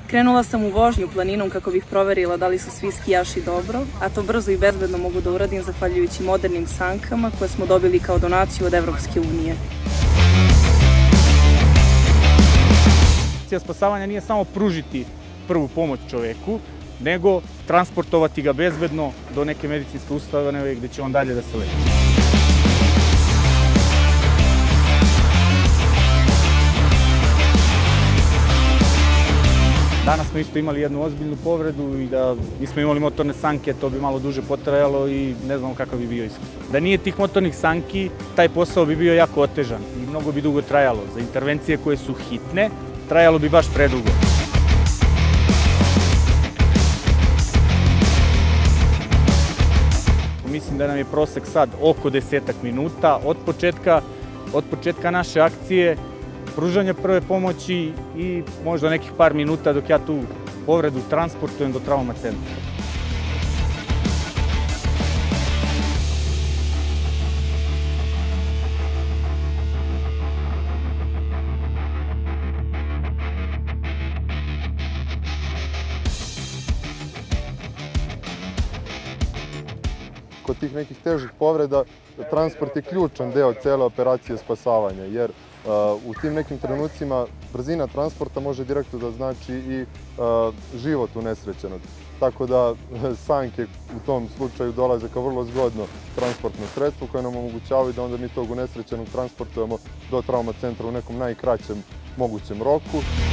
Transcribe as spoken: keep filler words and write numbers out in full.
Krenula sam u vožnju planinom kako bih proverila da li su svi skijaši dobro, a to brzo i bezbedno mogu da uradim zahvaljujući modernim sankama koje smo dobili kao donaciju od Evropske unije. Akcija spasavanja nije samo pružiti prvu pomoć čoveku, nego transportovati ga bezbedno do neke medicinske ustanove gde će on dalje da se leči. Danas smo isto imali jednu ozbiljnu povredu i da nismo imali motorne sanke, to bi malo duže potrajalo i ne znamo kakav bi bio ishod. Da nije tih motornih sanki, taj posao bi bio jako otežan i mnogo bi dugo trajalo. Za intervencije koje su hitne, trajalo bi baš predugo. Mislim da nam je prosek sad oko desetak minuta od početka, od početka naše akcije, pružanja prve pomoći i možda nekih par minuta dok ja tu povredu transportujem do trauma centra. Kod tih nekih težih povreda, transport je ključan deo cele operacije spasavanja, jer u tim nekim trenucima brzina transporta može direktno da znači i život unesrećenog. Tako da sanke u tom slučaju dolaze kao vrlo zgodno transportno sredstvo koje nam omogućavaju da onda mi tog unesrećenog transportujemo do trauma centra u nekom najkraćem mogućem roku.